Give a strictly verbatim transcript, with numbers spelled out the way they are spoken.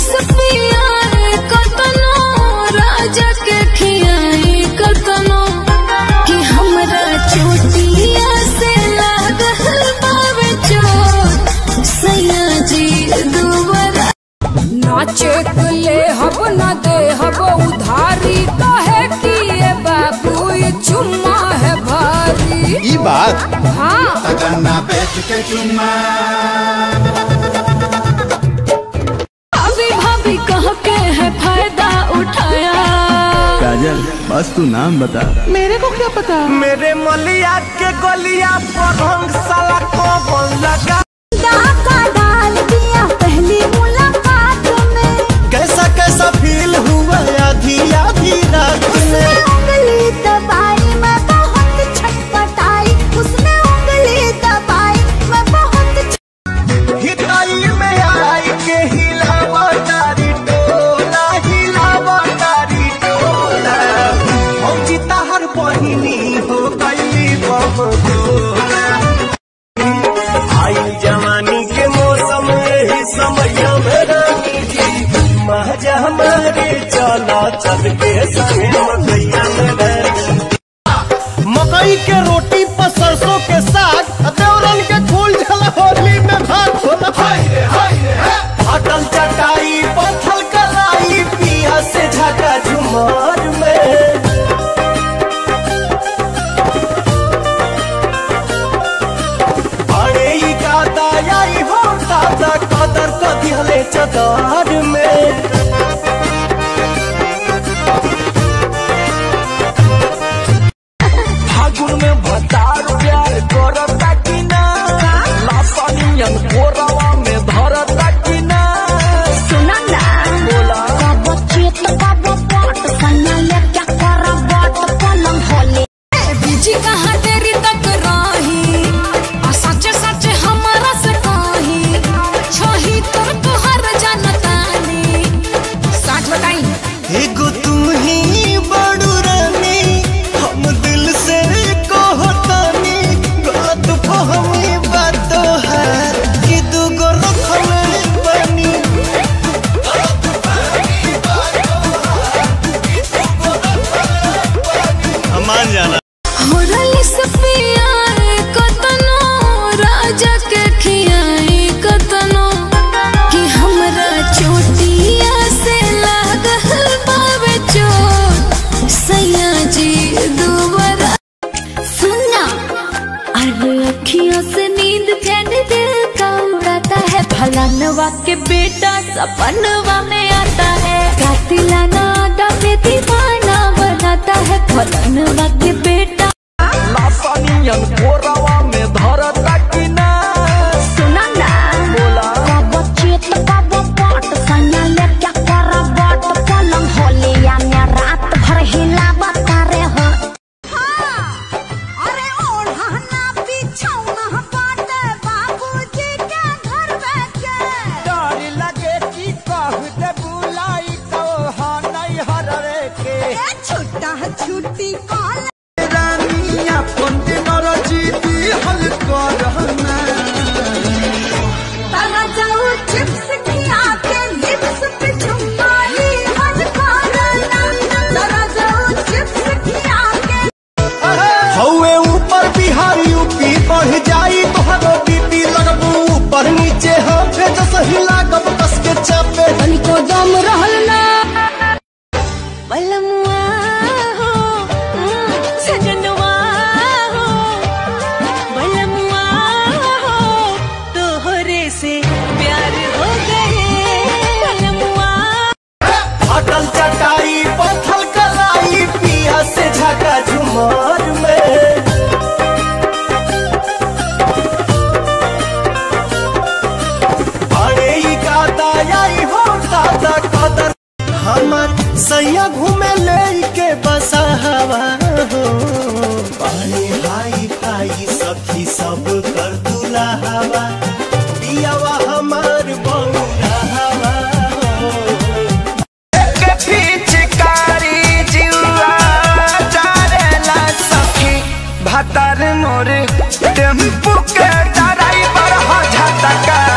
कतनो राजा के खियाई कतनो कि हमरा चोटिया से लागल बावे चोट सैया जी दुबारा नाचे ले हब न दे हब उधारी कहे कि ये बाबू ये चुम्मा है भारी। ई बात हाँ तगन्ना बेच के चुम्मा भाभी भाभी कह के है फायदा उठाया। काजल बस तू नाम बता। मेरे को क्या पता। मेरे मलिया के गलिया पर रंग साला को लगा डाल दिया पहली मुलाकात में। कैसा कैसा फील हुआ आधी आधी रात में। उंगली दबाई मैं बहुत छटपटाई उसने उंगली दबाई मैं बहुत हिताई में आई के हिलावा तारी टोला हिलावा तारी टोला हम जीता हर बहिनी हो गई बबोला। आई जवानी के मौसम यही समय में रानी जी महजा हमारे चला चल के संगे मकैया में मकई के रोटी पर सरसों के साग देवरन के फूल झल होली में भात होला। अटल चटाई पत्थल कलाई पिया से झका झुमार में। अरे ई गाता आई हो दादा कदर क दिहले चदार में। फागुन में भतार प्यार करता कि ना लासानियन कोरवा में धरता कि ना। सुना ना बोला कब चेत कब पट सन्ना ले क्या कर बाट पलंग होले। बीजी कहाँ तेरी तक राही आ सच सच हमारा से कही छही तर तुहर जनतानी सच बताई। एगो तू ही बड़ू रानी हम दिल से कहतानी गलत फहमी बात है कि दूगो रखले बनी। मान जाना होरली सफिया कतनो राजा के खियाई कतनो कि हमरा चोटिया से लागल बावे चोट सैया जी दुबारा। सुना अरे अखियों से नींद चैन दिल का उड़ाता है फलानवा के बेटा सपनवा में आता है कातिलाना आदा पे दीवाना बनाता है फलानवा के बेटा। लासानियन कोरवा में धरता कि ना। सुना ना बोला कब चेत कब पट सन्ना ले क्या कर बाट पलंग होले या मैं रात भर हिलावा तारे हो। अरे ओढ़ना बिछौना बाटे बाबूजी के घर बैठे। डर लगे कि कह दे बुलाई तो हा नहीं हरवे के। छुट्टा छुट्टी कॉल रानिया पंते नरजीती हल करना। तारा जाओ चिप्स खिया के लिप्स पे झुमाई हद करना। तारा जाओ चिप्स खिया के हौवे ऊपर बिहार यूपी बढ़ जाई तोहरो बीपी लगबू ऊपर नीचे हम भेज सही लागब कस के चापे। तनिको दम रहल ना बलमुआ हो सजनवा हो बलमुआ हो तोहरे से प्यार हो गए बलमुआ। अटल चटाई पत्थल कलाई पिया से झका झुमार में। अरे ई गाता आई हो दादा कदर हमार सैया घूमे ले के बसा हवा हो। पानी हाई फाई सखी सब कर दूल्हा हवा पियावा हमार बहुरा हवा हो। के पिचकारी जुआ चारेला सखी भतर मोर टेम्पू के ड्राइवर हो झटका।